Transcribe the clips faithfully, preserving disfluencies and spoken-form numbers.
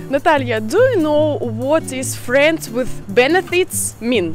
Natalia, do you know what is friends with benefits mean?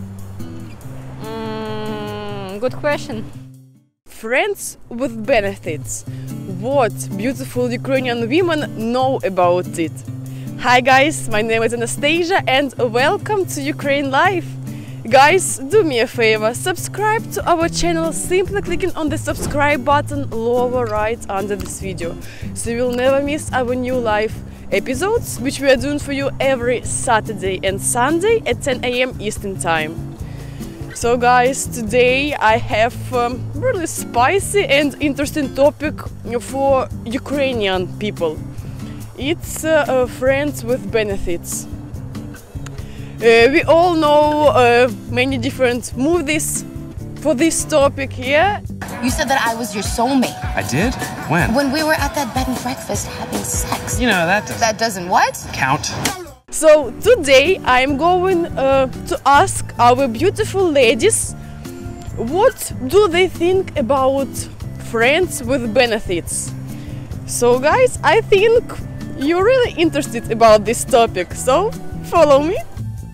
Mm, good question. Friends with benefits. What beautiful Ukrainian women know about it? Hi guys, my name is Anastasia and welcome to Ukraine Life. Guys, do me a favor, subscribe to our channel simply clicking on the subscribe button lower right under this video, so you will never miss our new live episodes, which we are doing for you every Saturday and Sunday at ten A M Eastern Time. So guys, today I have um, really spicy and interesting topic for Ukrainian people. It's uh, uh, friends with benefits. Uh, we all know uh, many different movies for this topic here. You said that I was your soulmate. I did? When? When we were at that bed and breakfast having sex. You know, that doesn't... That doesn't what? count. So today I am going uh, to ask our beautiful ladies what do they think about friends with benefits. So guys, I think you're really interested about this topic, so follow me.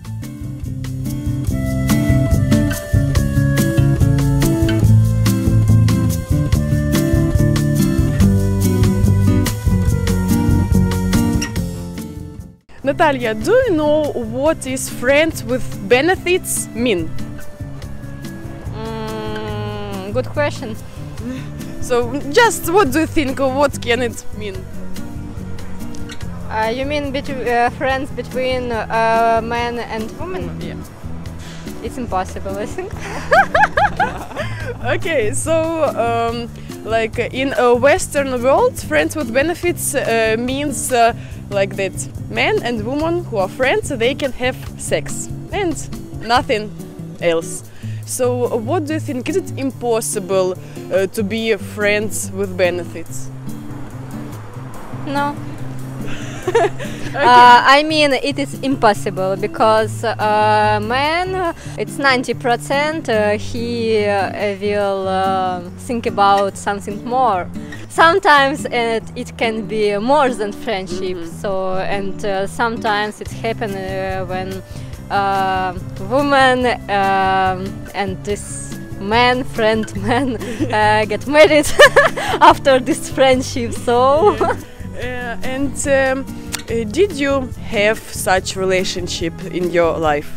Natalia, do you know what is friends with benefits mean? Mm, good question. So, just what do you think, or what can it mean? Uh, you mean between uh, friends between uh, man and woman? Yeah. It's impossible, I think. Okay, so um, like in a Western world, friends with benefits uh, means uh, like that man and woman who are friends, they can have sex and nothing else. So what do you think? Is it impossible uh, to be friends with benefits? No. Okay. uh, I mean, it is impossible because uh, man, it's ninety percent uh, he uh, will uh, think about something more. Sometimes it, it can be more than friendship. Mm-hmm. So and uh, sometimes it happens uh, when uh, woman uh, and this man, friend man, uh, get married after this friendship. So. Yeah. Uh, and um, uh, did you have such relationship in your life?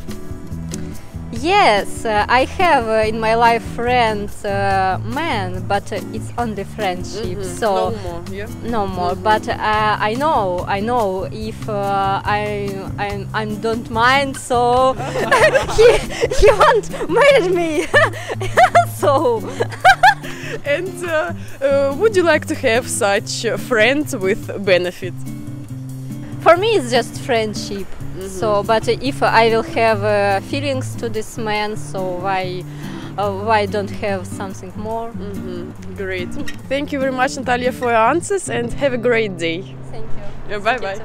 Yes, uh, I have uh, in my life friends, uh, man, but uh, it's only friendship. Mm-hmm. So no more, yeah. No more. Mm-hmm. But uh, I know, I know if uh, I, I, I don't mind, so he, he won't marry me. So. And uh, uh, would you like to have such a friend with benefit? For me, it's just friendship. Mm-hmm. So, but if I will have uh, feelings to this man, so why, uh, why don't have something more? Mm-hmm. Great. Thank you very much, Natalia, for your answers, and have a great day. Thank you. Yeah, bye-bye.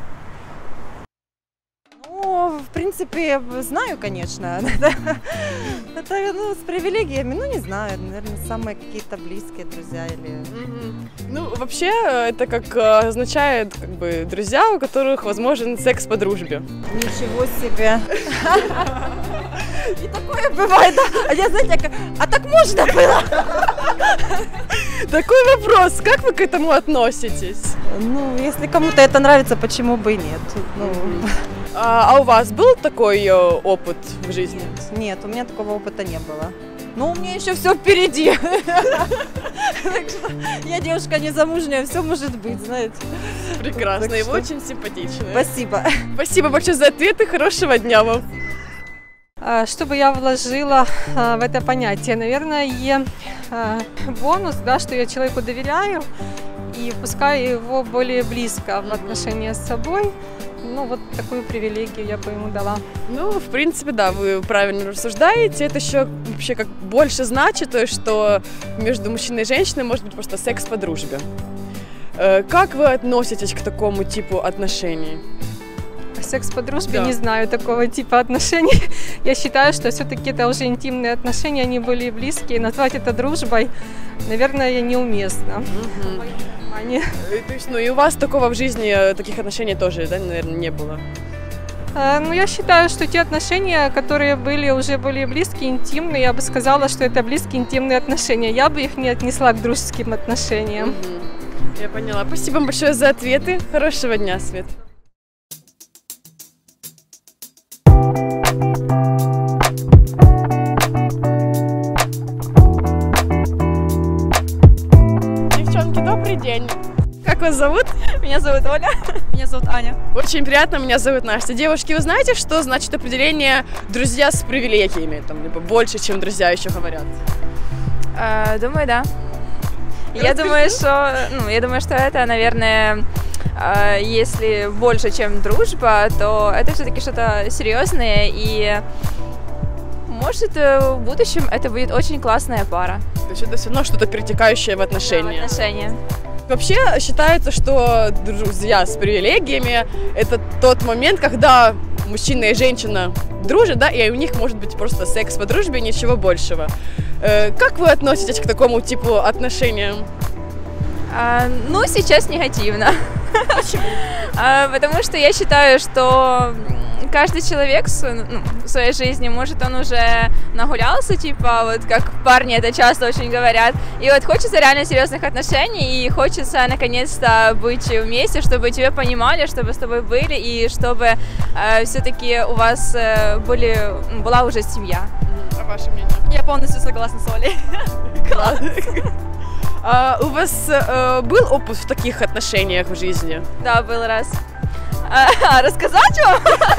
Ну, в принципе, знаю, конечно. Это, ну, с привилегиями, ну, не знаю, наверное, самые какие-то близкие друзья или... Mm-hmm. Ну, вообще, это как означает, как бы, друзья, у которых возможен секс по дружбе. Ничего себе! И такое бывает, да? А я, знаете, как... А так можно было? Такой вопрос, как вы к этому относитесь? Ну, если кому-то это нравится, почему бы и нет? Ну... А, а у вас был такой опыт в жизни? Нет, у меня такого опыта не было. Но у меня еще все впереди. Так что я девушка незамужняя, все может быть, знаете. Прекрасно, и вы очень симпатичная. Спасибо. Спасибо большое за ответы, хорошего дня вам. Что бы я вложила в это понятие? Наверное, бонус, да, что я человеку доверяю и пускаю его более близко в отношении с собой. Ну, вот такую привилегию я бы ему дала. Ну, в принципе, да, вы правильно рассуждаете. Это еще вообще как больше значит, то, что между мужчиной и женщиной может быть просто секс по дружбе. Как вы относитесь к такому типу отношений? Секс по дружбе, да. Не знаю такого типа отношений. Я считаю, что все-таки это уже интимные отношения, они были близкие. Назвать это дружбой, наверное, неуместно. Угу. Ане. То есть, ну и у вас такого в жизни, таких отношений тоже, да, наверное, не было? А, ну, я считаю, что те отношения, которые были уже более близкие, интимные, я бы сказала, что это близкие, интимные отношения. Я бы их не отнесла к дружеским отношениям. Угу. Я поняла. Спасибо вам большое за ответы. Хорошего дня, Свет. Девчонки, добрый день. Как вас зовут? Меня зовут Оля. Меня зовут Аня. Очень приятно, меня зовут Настя. Девушки, вы знаете, что значит определение «друзья с привилегиями», там, либо больше, чем друзья еще говорят? А, думаю, да. Я думаю, что, ну, я думаю, что это, наверное, если больше, чем дружба, то это все-таки что-то серьезное, и может в будущем это будет очень классная пара. То есть это все равно что-то перетекающее в отношения. Да, в отношения. Вообще считается, что друзья с привилегиями – это тот момент, когда мужчина и женщина дружат, да, и у них может быть просто секс по дружбе, ничего большего. Как вы относитесь к такому типу отношениям? А, ну, сейчас негативно. Почему? А, потому что я считаю, что каждый человек ну, в своей жизни, может, он уже нагулялся, типа, вот как парни это часто очень говорят, и вот хочется реально серьезных отношений, и хочется наконец-то быть вместе, чтобы тебя понимали, чтобы с тобой были, и чтобы э, все-таки у вас э, были, была уже семья. А ваше мнение? Я полностью согласна с Олей. Класс. А у вас э, был опыт в таких отношениях в жизни? Да, был раз. А, рассказать вам?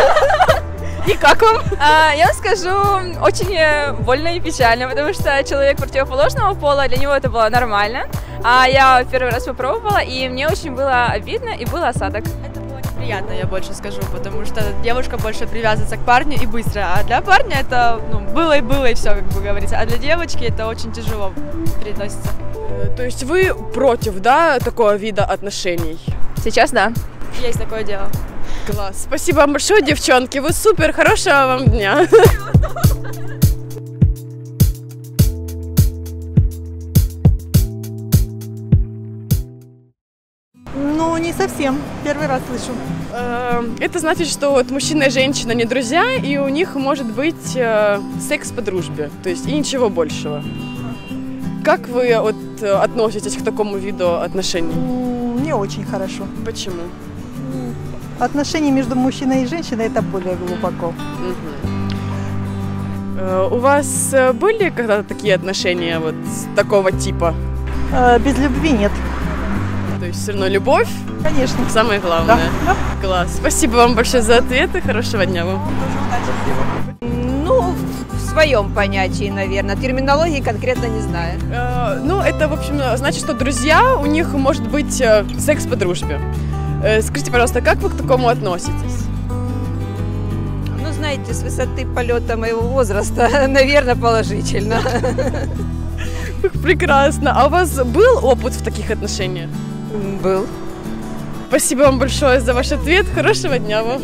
И как вам? А, я скажу, очень больно и печально, потому что человек противоположного пола, для него это было нормально. А я первый раз попробовала, и мне очень было обидно, и был осадок. Это было неприятно, я больше скажу, потому что девушка больше привязывается к парню и быстро, а для парня это ну, было и было, и все, как бы говорится. А для девочки это очень тяжело переносится. То есть вы против, да, такого вида отношений? Сейчас да. Есть такое дело. Класс. Спасибо вам большое, девчонки. Вы супер. Хорошего вам дня. Ну, не совсем. Первый раз слышу. Это значит, что вот мужчина и женщина не друзья, и у них может быть секс по дружбе. То есть и ничего большего. Как вы вот относитесь к такому виду отношений? Не очень хорошо. Почему? Отношения между мужчиной и женщиной – это более глубоко. Угу. У вас были когда-то такие отношения вот такого типа? Без любви нет. То есть все равно любовь? Конечно. Самое главное. Да. Класс. Спасибо вам большое за ответы. Хорошего дня вам. Ну, в своем понятии, наверное. Терминологии конкретно не знаю. Э, ну, это, в общем, значит, что друзья, у них может быть секс по дружбе. Скажите, пожалуйста, как вы к такому относитесь? Ну, знаете, с высоты полета моего возраста, наверное, положительно. Прекрасно. А у вас был опыт в таких отношениях? Был. Спасибо вам большое за ваш ответ. Хорошего дня вам.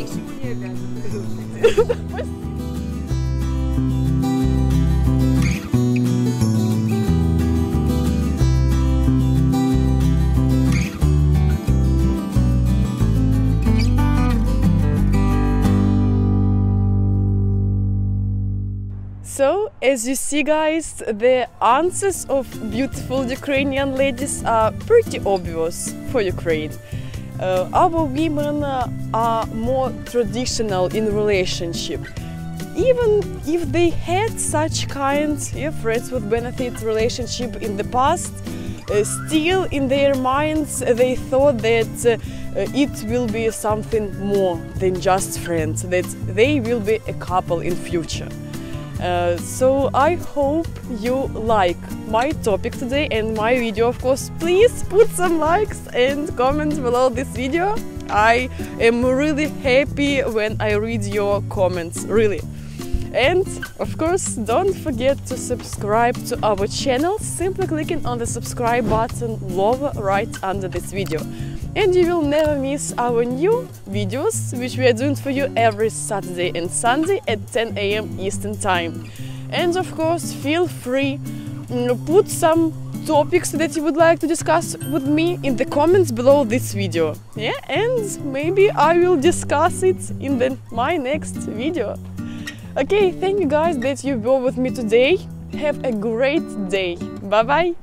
So, as you see, guys, the answers of beautiful Ukrainian ladies are pretty obvious for Ukraine. Uh, our women uh, are more traditional in relationship. Even if they had such kind yeah, friends with benefits relationship in the past, uh, still in their minds they thought that uh, it will be something more than just friends, that they will be a couple in future. Uh, so I hope you like my topic today and my video, of course. Please put some likes and comments below this video. I am really happy when I read your comments, really. And of course, don't forget to subscribe to our channel, simply clicking on the subscribe button lower right under this video. And you will never miss our new videos, which we are doing for you every Saturday and Sunday at ten A M Eastern Time. And of course, feel free to put some topics that you would like to discuss with me in the comments below this video. Yeah, and maybe I will discuss it in the, my next video. Okay, thank you guys that you were with me today. Have a great day. Bye bye.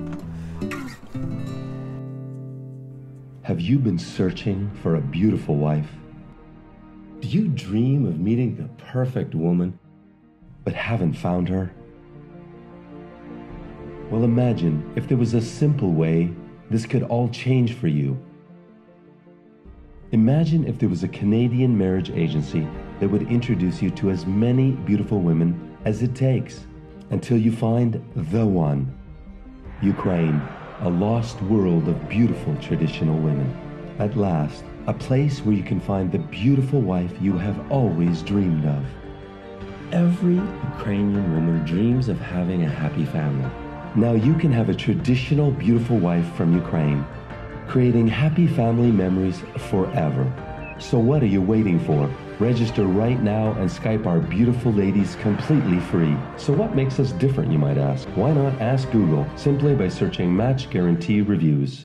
Have you been searching for a beautiful wife? Do you dream of meeting the perfect woman, but haven't found her? Well, imagine if there was a simple way this could all change for you. Imagine if there was a Canadian marriage agency that would introduce you to as many beautiful women as it takes until you find the one. Ukraine, a lost world of beautiful traditional women. At last, a place where you can find the beautiful wife you have always dreamed of. Every Ukrainian woman dreams of having a happy family. Now you can have a traditional beautiful wife from Ukraine, creating happy family memories forever. So what are you waiting for? Register right now and Skype our beautiful ladies completely free. So what makes us different, you might ask? Why not ask Google simply by searching Match Guarantee Reviews?